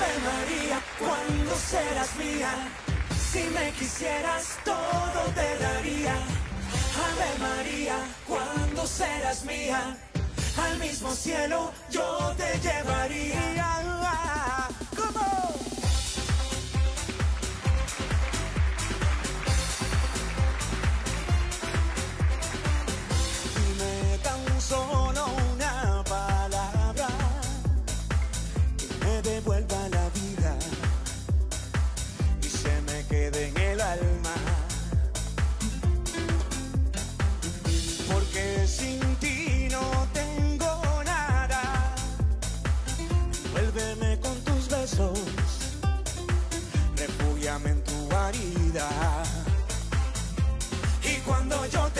Ave María, ¿cuándo serás mía? Si me quisieras todo te daría. Ave María, ¿cuándo serás mía? Al mismo cielo yo te llevaría. ¿Cómo? Dime tan solo una palabra que me devuelva la vida y se me quede en el alma. Porque sin ti no tengo nada. Envuélveme con tus besos, refúgiame en tu guarida. Y cuando yo